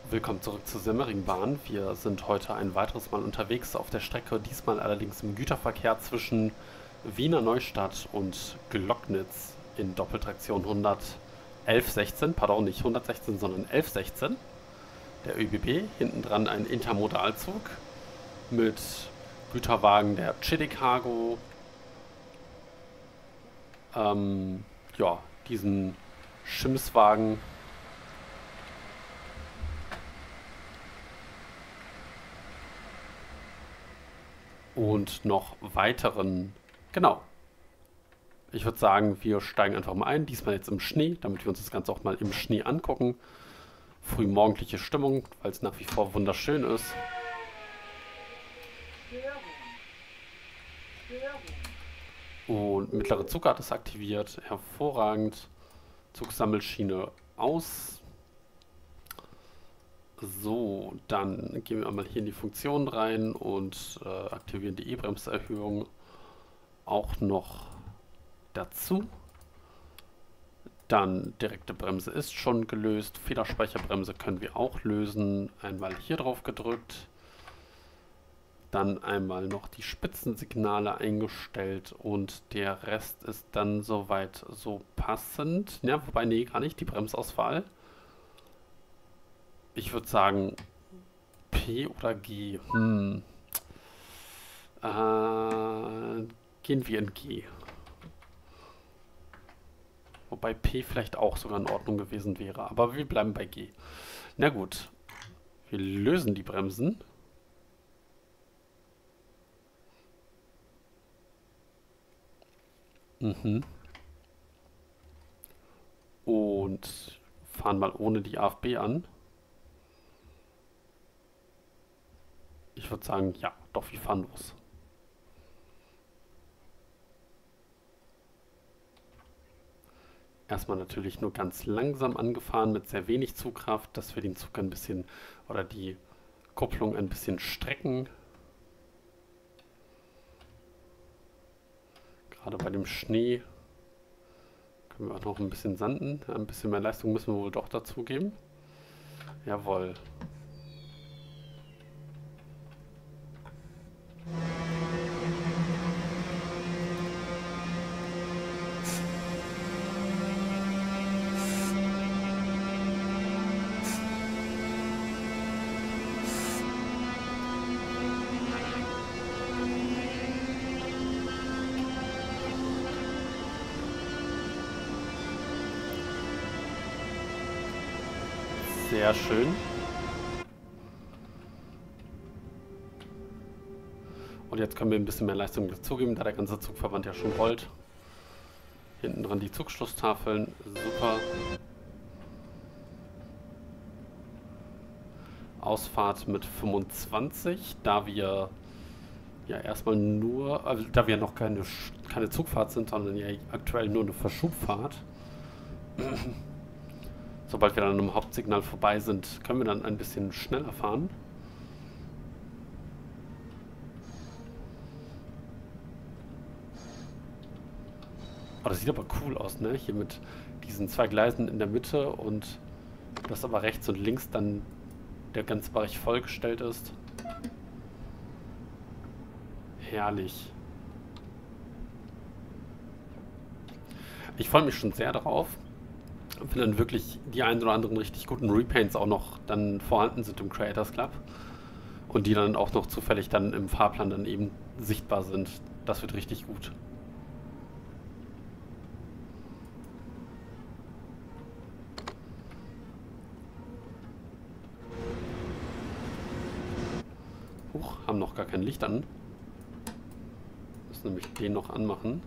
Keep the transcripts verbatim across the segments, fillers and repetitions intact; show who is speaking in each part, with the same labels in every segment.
Speaker 1: Willkommen zurück zur Semmeringbahn. Wir sind heute ein weiteres Mal unterwegs auf der Strecke, diesmal allerdings im Güterverkehr zwischen Wiener Neustadt und Glocknitz in Doppeltraktion hundertelf sechzehn, pardon, nicht hundertsechzehn, sondern elf sechzehn. Der ÖBB, hinten dran ein Intermodalzug mit Güterwagen der Chidi Cargo, ähm, ja, diesen Schimmswagen und noch weiteren. Genau. Ich würde sagen, wir steigen einfach mal ein. Diesmal jetzt im Schnee, damit wir uns das Ganze auch mal im Schnee angucken. Frühmorgendliche Stimmung, weil es nach wie vor wunderschön ist. Und mittlere Zugart ist aktiviert. Hervorragend. Zugsammelschiene aus. So, dann gehen wir einmal hier in die Funktion rein und äh, aktivieren die E-Bremserhöhung auch noch dazu. Dann direkte Bremse ist schon gelöst. Federspeicherbremse können wir auch lösen. Einmal hier drauf gedrückt. Dann einmal noch die Spitzensignale eingestellt und der Rest ist dann soweit so passend. Ja, wobei, nee, gar nicht. Die Bremsauswahl. Ich würde sagen P oder G. Hm. Äh, gehen wir in G. Wobei P vielleicht auch sogar in Ordnung gewesen wäre. Aber wir bleiben bei G. Na gut. Wir lösen die Bremsen. Mhm. Und fahren mal ohne die A F B an. Ich würde sagen, ja, doch, wir fahren los. Erstmal natürlich nur ganz langsam angefahren mit sehr wenig Zugkraft, dass wir den Zug ein bisschen oder die Kupplung ein bisschen strecken. Gerade bei dem Schnee können wir auch noch ein bisschen sanden. Ein bisschen mehr Leistung müssen wir wohl doch dazugeben. Jawohl. Sehr schön. Und jetzt können wir ein bisschen mehr Leistung dazugeben, da der ganze Zugverband ja schon rollt. Hinten dran die Zugschlusstafeln. Super. Ausfahrt mit fünfundzwanzig, da wir ja erstmal nur, also da wir noch keine, keine Zugfahrt sind, sondern ja aktuell nur eine Verschubfahrt. Sobald wir dann im Hauptsignal vorbei sind, können wir dann ein bisschen schneller fahren. Oh, das sieht aber cool aus, ne? Hier mit diesen zwei Gleisen in der Mitte und das aber rechts und links dann der ganze Bereich vollgestellt ist. Herrlich. Ich freue mich schon sehr darauf, wenn dann wirklich die ein oder anderen richtig guten Repaints auch noch dann vorhanden sind im Creators Club und die dann auch noch zufällig dann im Fahrplan dann eben sichtbar sind. Das wird richtig gut. Huch, haben noch gar kein Licht an. Müssen nämlich den noch anmachen.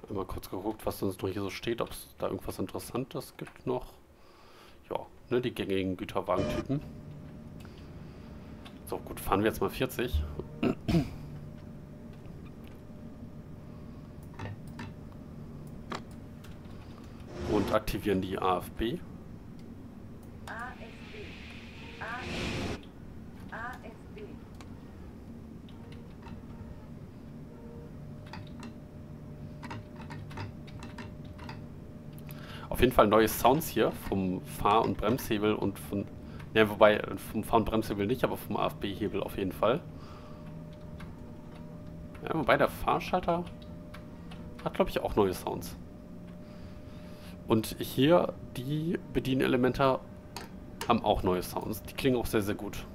Speaker 1: Einmal kurz geguckt, was sonst noch hier so steht, ob es da irgendwas Interessantes gibt noch. Ja, ne, die gängigen Güterwagentypen. So, gut, fahren wir jetzt mal vierzig. Und aktivieren die A F B.
Speaker 2: A F B. A F B. A F B.
Speaker 1: Auf jeden Fall neue Sounds hier vom Fahr- und Bremshebel und von... Ja, wobei vom Fahr- und Bremshebel nicht, aber vom A F B-Hebel auf jeden Fall. Ja, wobei der Fahrschalter hat, glaube ich, auch neue Sounds. Und hier, die Bedienelemente haben auch neue Sounds. Die klingen auch sehr, sehr gut.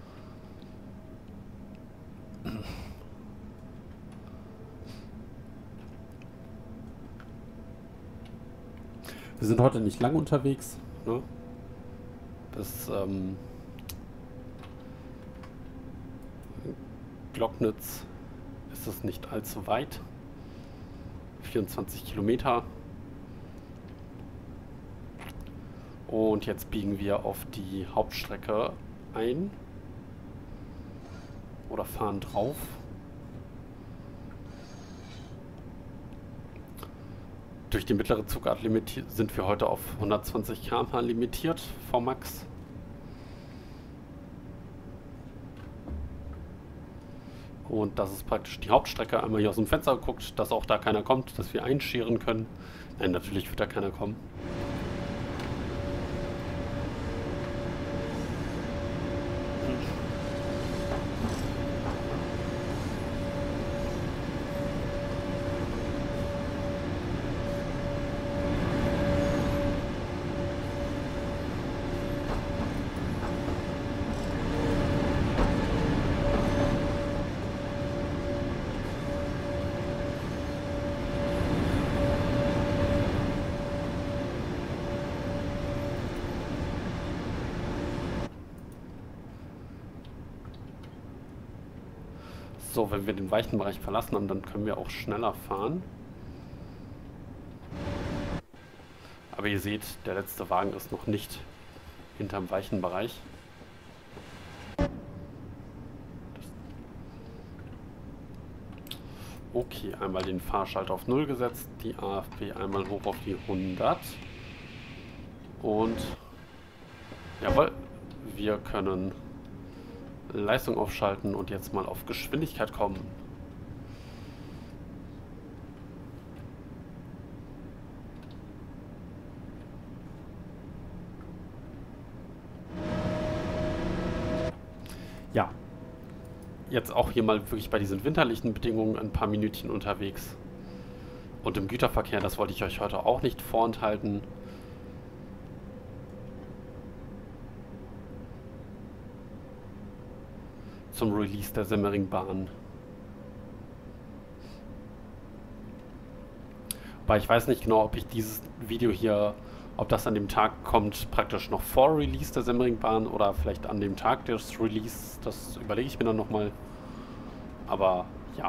Speaker 1: Wir sind heute nicht lang unterwegs. Ne? Bis ähm, Glocknitz ist es nicht allzu weit. vierundzwanzig Kilometer. Und jetzt biegen wir auf die Hauptstrecke ein. Oder fahren drauf. Durch die mittlere Zugart sind wir heute auf hundertzwanzig Kilometer pro Stunde limitiert, V Max. Und das ist praktisch die Hauptstrecke. Einmal hier aus dem Fenster geguckt, dass auch da keiner kommt, dass wir einscheren können. Nein, natürlich wird da keiner kommen. So, wenn wir den weichen Bereich verlassen haben, dann können wir auch schneller fahren. Aber ihr seht, der letzte Wagen ist noch nicht hinterm weichen Bereich. Okay, einmal den Fahrschalter auf null gesetzt, die A F B einmal hoch auf die hundert. Und jawohl, wir können Leistung aufschalten und jetzt mal auf Geschwindigkeit kommen. Ja, jetzt auch hier mal wirklich bei diesen winterlichen Bedingungen ein paar Minütchen unterwegs. Und im Güterverkehr, das wollte ich euch heute auch nicht vorenthalten. Zum Release der Semmeringbahn. Aber ich weiß nicht genau, ob ich dieses Video hier, ob das an dem Tag kommt, praktisch noch vor Release der Semmeringbahn oder vielleicht an dem Tag des Release. Das überlege ich mir dann nochmal. Aber ja.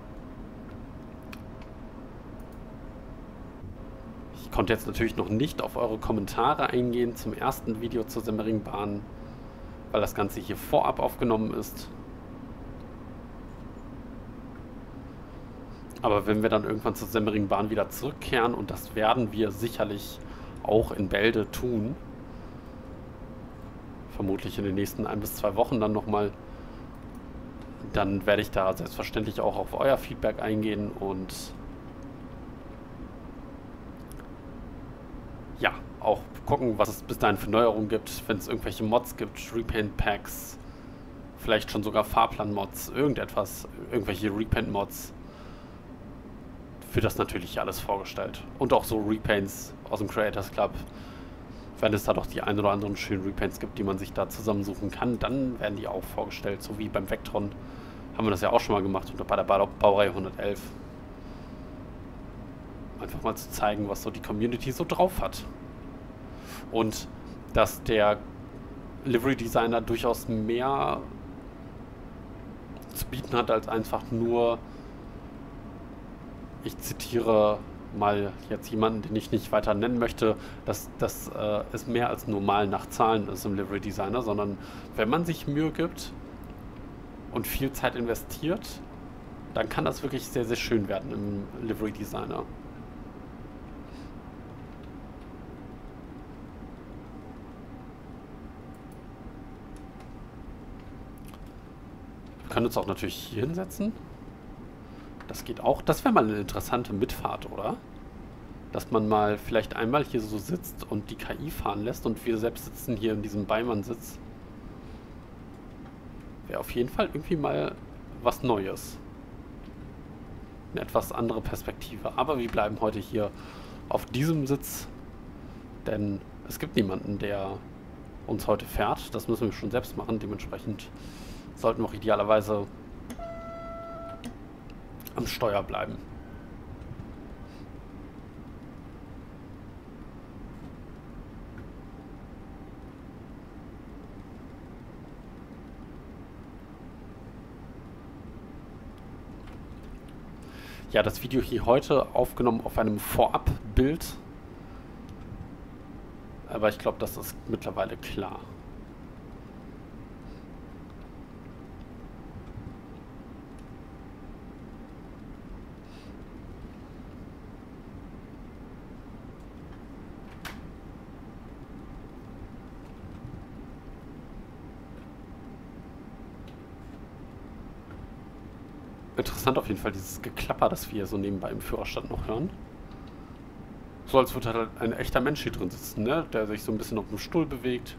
Speaker 1: Ich konnte jetzt natürlich noch nicht auf eure Kommentare eingehen zum ersten Video zur Semmeringbahn, weil das Ganze hier vorab aufgenommen ist. Aber wenn wir dann irgendwann zur Semmeringbahn wieder zurückkehren, und das werden wir sicherlich auch in Bälde tun, vermutlich in den nächsten ein bis zwei Wochen dann nochmal, dann werde ich da selbstverständlich auch auf euer Feedback eingehen und ja, auch gucken, was es bis dahin für Neuerungen gibt, wenn es irgendwelche Mods gibt, Repaint-Packs, vielleicht schon sogar Fahrplan-Mods, irgendetwas, irgendwelche Repaint-Mods. Wird das natürlich alles vorgestellt. Und auch so Repaints aus dem Creators Club. Wenn es da doch die ein oder anderen schönen Repaints gibt, die man sich da zusammensuchen kann, dann werden die auch vorgestellt. So wie beim Vectron haben wir das ja auch schon mal gemacht und bei der Baureihe hundertelf. Einfach mal zu zeigen, was so die Community so drauf hat. Und dass der Livery Designer durchaus mehr zu bieten hat, als einfach nur, ich zitiere, mal jetzt jemanden, den ich nicht weiter nennen möchte, dass das äh, ist mehr als normal nach Zahlen ist im Livery Designer, sondern wenn man sich Mühe gibt und viel Zeit investiert, dann kann das wirklich sehr, sehr schön werden im Livery Designer. Wir können uns auch natürlich hier hinsetzen. Das geht auch. Das wäre mal eine interessante Mitfahrt, oder? Dass man mal vielleicht einmal hier so sitzt und die K I fahren lässt und wir selbst sitzen hier in diesem Beimannssitz. Wäre auf jeden Fall irgendwie mal was Neues. Eine etwas andere Perspektive. Aber wir bleiben heute hier auf diesem Sitz, denn es gibt niemanden, der uns heute fährt. Das müssen wir schon selbst machen. Dementsprechend sollten wir auch idealerweise am Steuer bleiben. Ja, das Video hier heute aufgenommen auf einem Vorabbild. Aber ich glaube, das ist mittlerweile klar. Interessant auf jeden Fall, dieses Geklapper, das wir so nebenbei im Führerstand noch hören. So als würde halt ein echter Mensch hier drin sitzen, ne? Der sich so ein bisschen auf dem Stuhl bewegt.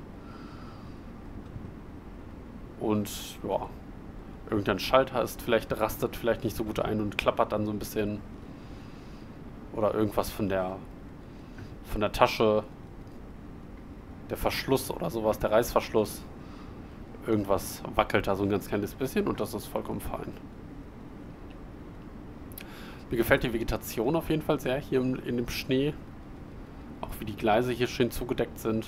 Speaker 1: Und ja, irgendein Schalter ist vielleicht, rastet vielleicht nicht so gut ein und klappert dann so ein bisschen. Oder irgendwas von der von der Tasche, der Verschluss oder sowas, der Reißverschluss. Irgendwas wackelt da so ein ganz kleines bisschen und das ist vollkommen fein. Mir gefällt die Vegetation auf jeden Fall sehr hier in, in dem Schnee. Auch wie die Gleise hier schön zugedeckt sind.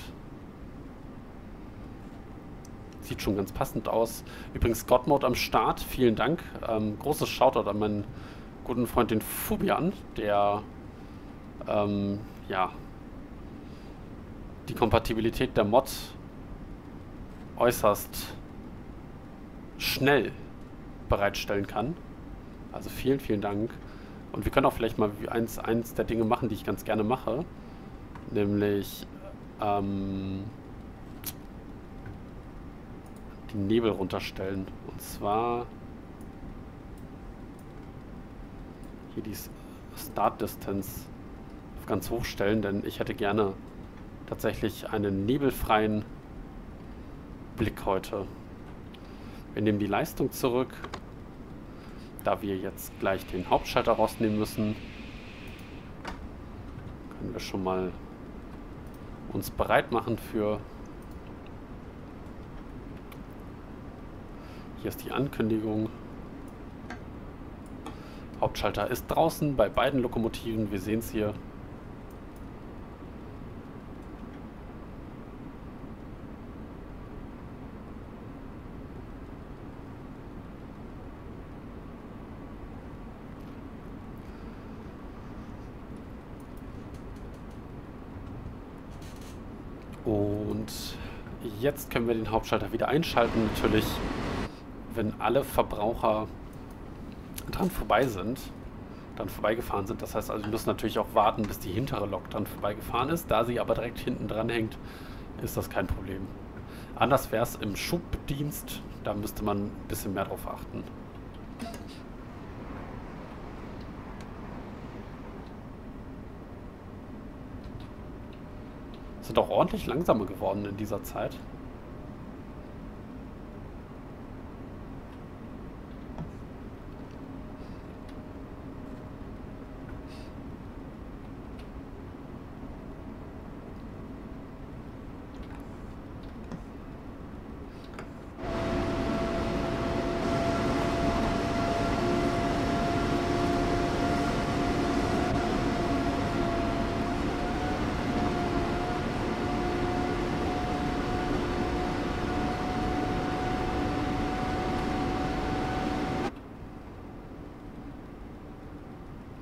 Speaker 1: Sieht schon ganz passend aus. Übrigens Godmode am Start, vielen Dank. Ähm, großes Shoutout an meinen guten Freund den Fubian, der ähm, ja, die Kompatibilität der Mod äußerst schnell bereitstellen kann. Also vielen, vielen Dank. Und wir können auch vielleicht mal eins, eins der Dinge machen, die ich ganz gerne mache. Nämlich ähm, die Nebel runterstellen. Und zwar hier die Start Distance auf ganz hoch stellen, denn ich hätte gerne tatsächlich einen nebelfreien Blick heute. Wir nehmen die Leistung zurück. Da wir jetzt gleich den Hauptschalter rausnehmen müssen, können wir schon mal uns bereit machen für... Hier ist die Ankündigung. Hauptschalter ist draußen bei beiden Lokomotiven. Wir sehen es hier. Und jetzt können wir den Hauptschalter wieder einschalten. Natürlich, wenn alle Verbraucher dran vorbei sind, dann vorbeigefahren sind. Das heißt also, wir müssen natürlich auch warten, bis die hintere Lok dann vorbeigefahren ist. Da sie aber direkt hinten dran hängt, ist das kein Problem. Anders wäre es im Schubdienst. Da müsste man ein bisschen mehr drauf achten. Sind auch ordentlich langsamer geworden in dieser Zeit.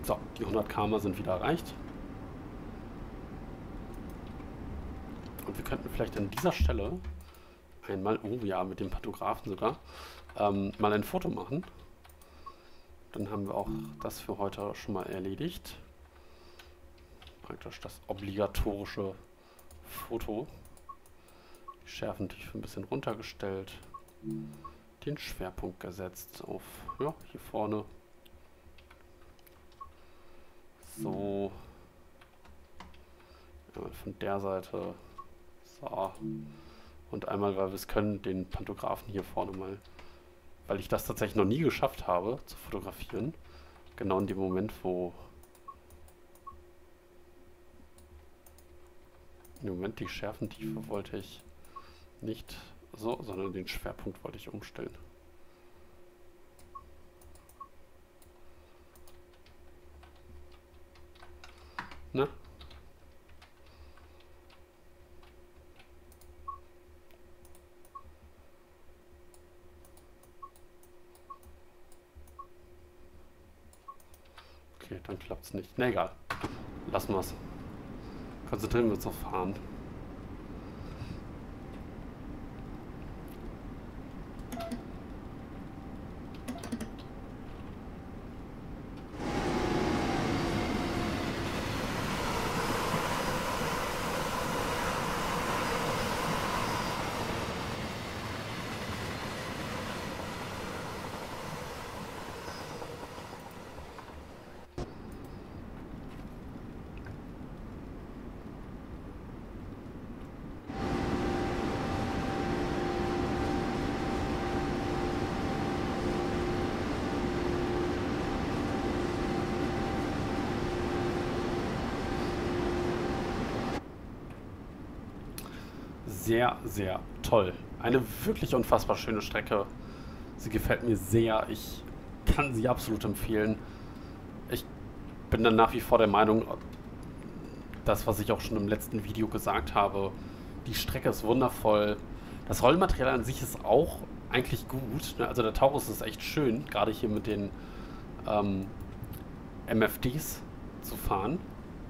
Speaker 1: So, die hundert Kilometer sind wieder erreicht. Und wir könnten vielleicht an dieser Stelle einmal, oh ja, mit dem Pantographen sogar, ähm, mal ein Foto machen. Dann haben wir auch das für heute schon mal erledigt. Praktisch das obligatorische Foto. Die Schärfentiefe ein bisschen runtergestellt. Den Schwerpunkt gesetzt auf, ja, hier vorne. So. Einmal von der Seite. So. Und einmal, weil wir es können, den Pantographen hier vorne mal. Weil ich das tatsächlich noch nie geschafft habe, zu fotografieren. Genau in dem Moment, wo... Im Moment die Schärfentiefe wollte ich nicht so, sondern den Schwerpunkt wollte ich umstellen. Ne? Okay, dann klappt es nicht. Na egal. Lassen wir es. Konzentrieren wir uns auf Fahren. Sehr, sehr toll. Eine wirklich unfassbar schöne Strecke. Sie gefällt mir sehr. Ich kann sie absolut empfehlen. Ich bin dann nach wie vor der Meinung, das, was ich auch schon im letzten Video gesagt habe, die Strecke ist wundervoll. Das Rollmaterial an sich ist auch eigentlich gut. Also der Taurus ist echt schön, gerade hier mit den ähm, M F Ds zu fahren.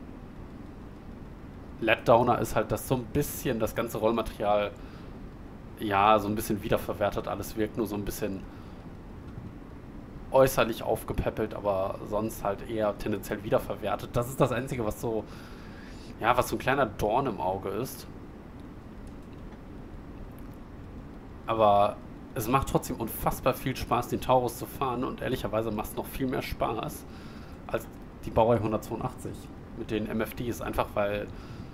Speaker 1: Letdowner ist halt, dass so ein bisschen das ganze Rollmaterial, ja, so ein bisschen wiederverwertet. Alles wirkt nur so ein bisschen äußerlich aufgepäppelt, aber sonst halt eher tendenziell wiederverwertet. Das ist das Einzige, was so, ja, was so ein kleiner Dorn im Auge ist. Aber es macht trotzdem unfassbar viel Spaß, den Taurus zu fahren, und ehrlicherweise macht es noch viel mehr Spaß als die Baureihe hundertzweiundachtzig mit den M F Ds, einfach weil,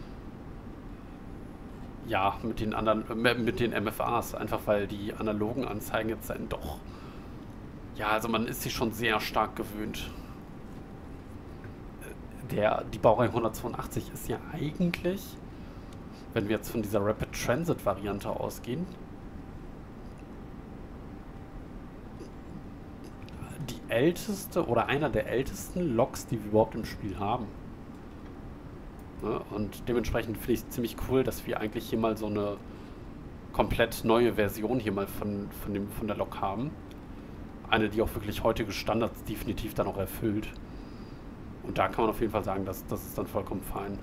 Speaker 1: ja, mit den anderen, äh, mit den M F As, einfach weil die analogen Anzeigen jetzt dann doch, ja, also man ist sich schon sehr stark gewöhnt. Der, die Baureihe hundertzweiundachtzig ist ja eigentlich, wenn wir jetzt von dieser Rapid Transit Variante ausgehen, die älteste oder einer der ältesten Loks, die wir überhaupt im Spiel haben. Ne? Und dementsprechend finde ich es ziemlich cool, dass wir eigentlich hier mal so eine komplett neue Version hier mal von, von, dem, von der Lok haben. Eine, die auch wirklich heutige Standards definitiv dann auch erfüllt. Und da kann man auf jeden Fall sagen, dass das ist dann vollkommen fein.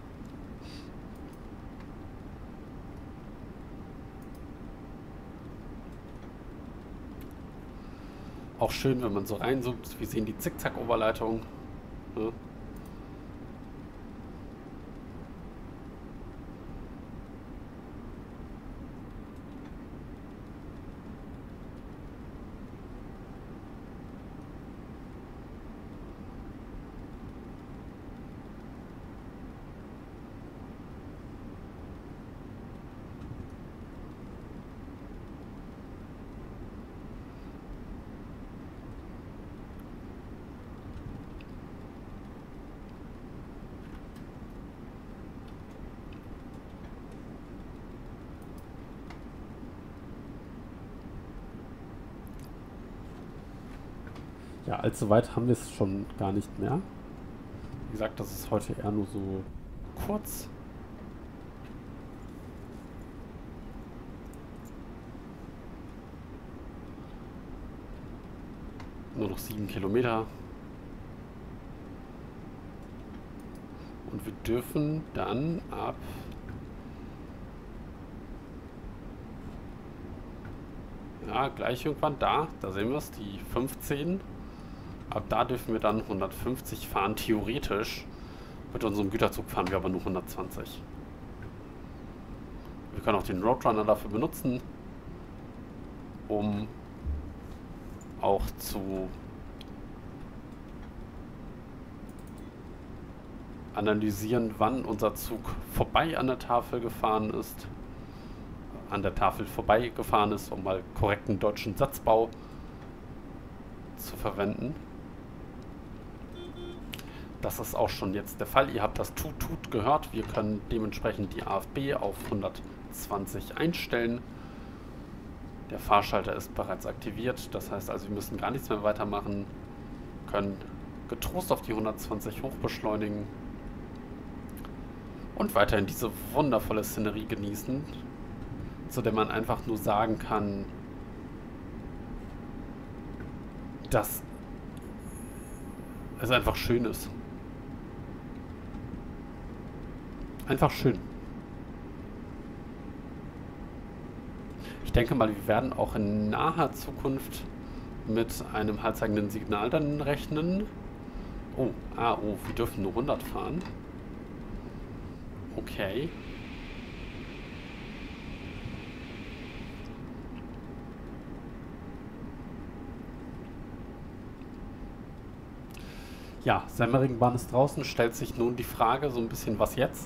Speaker 1: Auch schön, wenn man so reinzoomt. Wir sehen die Zickzack-Oberleitung. Ne? Ja, allzu weit haben wir es schon gar nicht mehr. Wie gesagt, das ist heute eher nur so kurz. Nur noch sieben Kilometer. Und wir dürfen dann ab... Ja, gleich irgendwann da. Da sehen wir es, die fünfzehn. Ab da dürfen wir dann hundertfünfzig fahren, theoretisch. Mit unserem Güterzug fahren wir aber nur hundertzwanzig. Wir können auch den Roadrunner dafür benutzen, um auch zu analysieren, wann unser Zug vorbei an der Tafel gefahren ist. An der Tafel vorbeigefahren ist, um mal korrekten deutschen Satzbau zu verwenden. Das ist auch schon jetzt der Fall. Ihr habt das Tut-Tut gehört. Wir können dementsprechend die A F B auf hundertzwanzig einstellen. Der Fahrschalter ist bereits aktiviert. Das heißt also, wir müssen gar nichts mehr weitermachen. Können getrost auf die hundertzwanzig hochbeschleunigen. Und weiterhin diese wundervolle Szenerie genießen, zu der man einfach nur sagen kann, dass es einfach schön ist. Einfach schön. Ich denke mal, wir werden auch in naher Zukunft mit einem halbzeigenden Signal dann rechnen. Oh, ah, oh, wir dürfen nur hundert fahren. Okay. Ja, Semmeringbahn ist draußen. Stellt sich nun die Frage, so ein bisschen, was jetzt?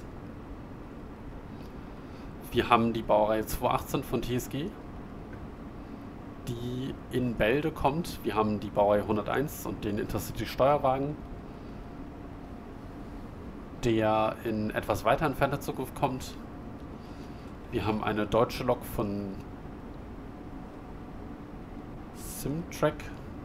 Speaker 1: Wir haben die Baureihe zweihundertachtzehn von T S G, die in Bälde kommt. Wir haben die Baureihe hunderteins und den Intercity-Steuerwagen, der in etwas weiter entfernter Zukunft kommt. Wir haben eine deutsche Lok von Simtrack.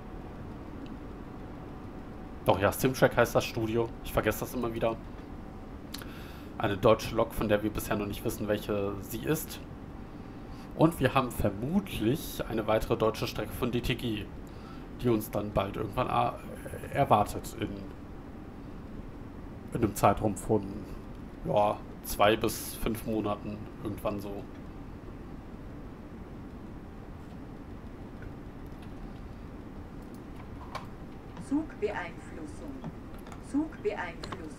Speaker 1: Doch ja, Simtrack heißt das Studio. Ich vergesse das immer wieder. Eine deutsche Lok, von der wir bisher noch nicht wissen, welche sie ist. Und wir haben vermutlich eine weitere deutsche Strecke von D T G, die uns dann bald irgendwann äh, erwartet in, in einem Zeitraum von ja, zwei bis fünf Monaten, irgendwann so.
Speaker 2: Zugbeeinflussung. Zugbeeinflussung.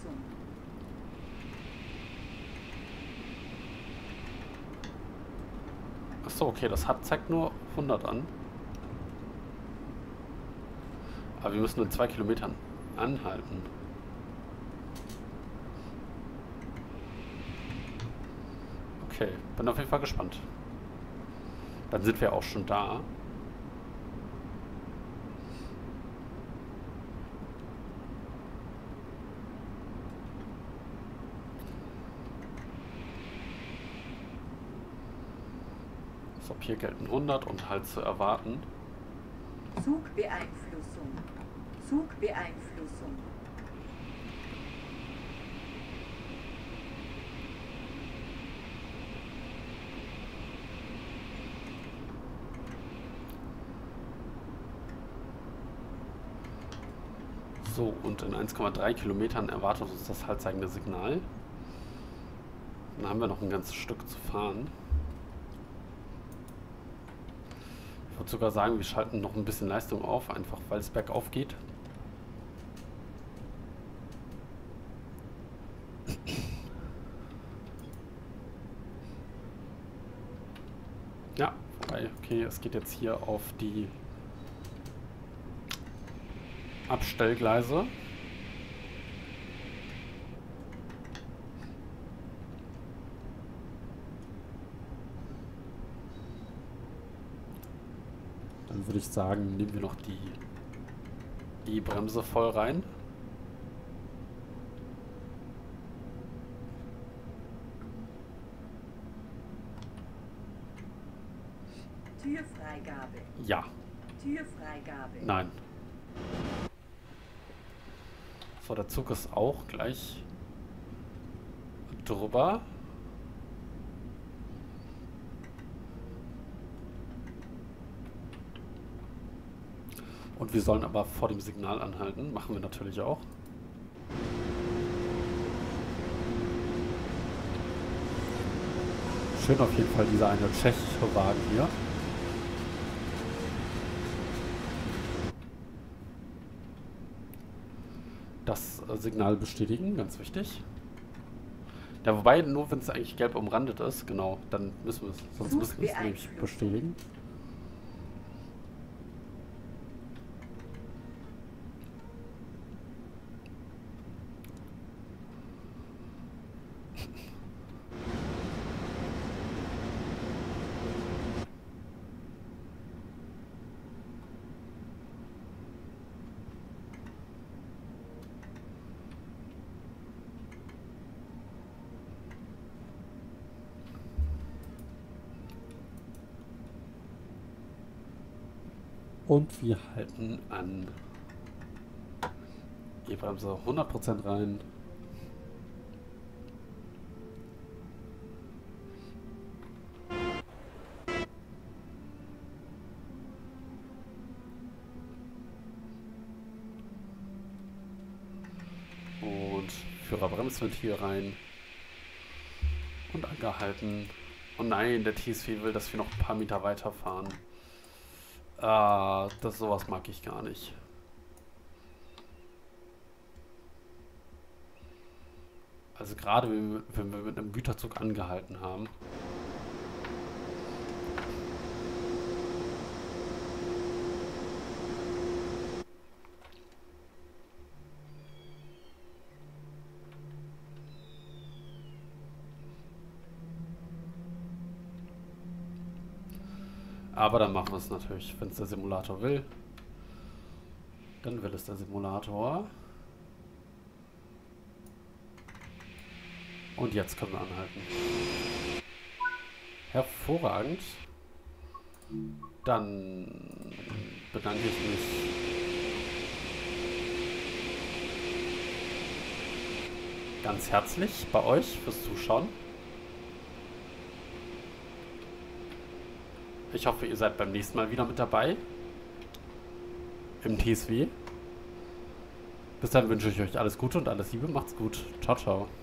Speaker 1: Achso, okay, das hat, zeigt nur hundert an. Aber wir müssen in zwei Kilometern anhalten. Okay, bin auf jeden Fall gespannt. Dann sind wir auch schon da. So, hier gelten hundert und halt zu erwarten.
Speaker 2: Zugbeeinflussung. Zugbeeinflussung.
Speaker 1: So, und in eins Komma drei Kilometern erwartet uns das halbzeigende Signal. Dann haben wir noch ein ganzes Stück zu fahren. Ich würde sogar sagen, wir schalten noch ein bisschen Leistung auf, einfach weil es bergauf geht. Ja, wobei, okay, es geht jetzt hier auf die Abstellgleise. Dann würde ich sagen, nehmen wir noch die E-Bremse voll rein.
Speaker 2: Türfreigabe.
Speaker 1: Ja.
Speaker 2: Türfreigabe.
Speaker 1: Nein. So, der Zug ist auch gleich drüber. Und wir sollen aber vor dem Signal anhalten. Machen wir natürlich auch. Schön auf jeden Fall dieser eine tschechische Wagen hier. Das äh, Signal bestätigen, ganz wichtig. Ja, wobei, nur wenn es eigentlich gelb umrandet ist, genau, dann müssen wir es, sonst müssen wir es nämlich bestätigen. Und wir halten an. Die Bremse hundert Prozent rein. Und Führerbremsventil rein. Und angehalten. Oh nein, der T S V will, dass wir noch ein paar Meter weiterfahren. Ah, das sowas mag ich gar nicht. Also gerade wenn wir, wenn wir mit einem Güterzug angehalten haben. Aber dann machen wir es natürlich, wenn es der Simulator will. Dann will es der Simulator. Und jetzt können wir anhalten. Hervorragend. Dann bedanke ich mich ganz herzlich bei euch fürs Zuschauen. Ich hoffe, ihr seid beim nächsten Mal wieder mit dabei. Im T S W. Bis dann wünsche ich euch alles Gute und alles Liebe. Macht's gut. Ciao, ciao.